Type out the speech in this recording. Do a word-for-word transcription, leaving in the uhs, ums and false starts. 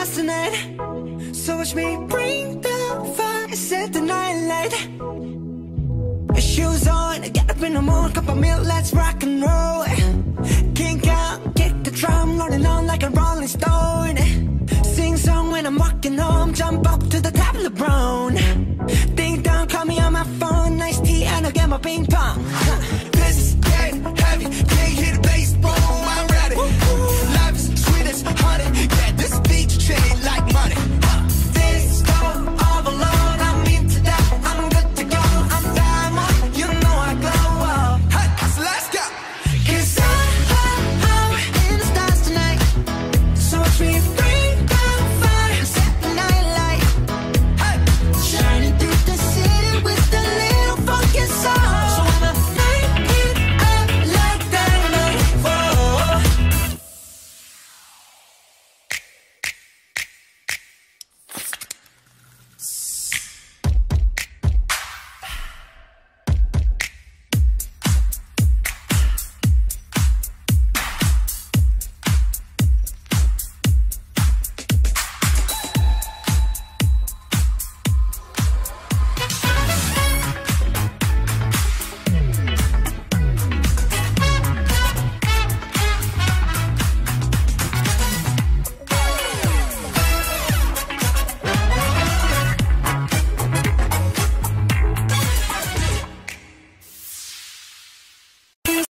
dance tonight. So watch me bring the fire, set the night light. Shoes on, get up in the morning, cup of milk, let's rock and roll. Kink out, kick the drum, rolling on like a rolling stone. Sing song when I'm walking home, jump up to the top of the brown. Ding dong, call me on my phone, nice tea and I'll get my ping pong.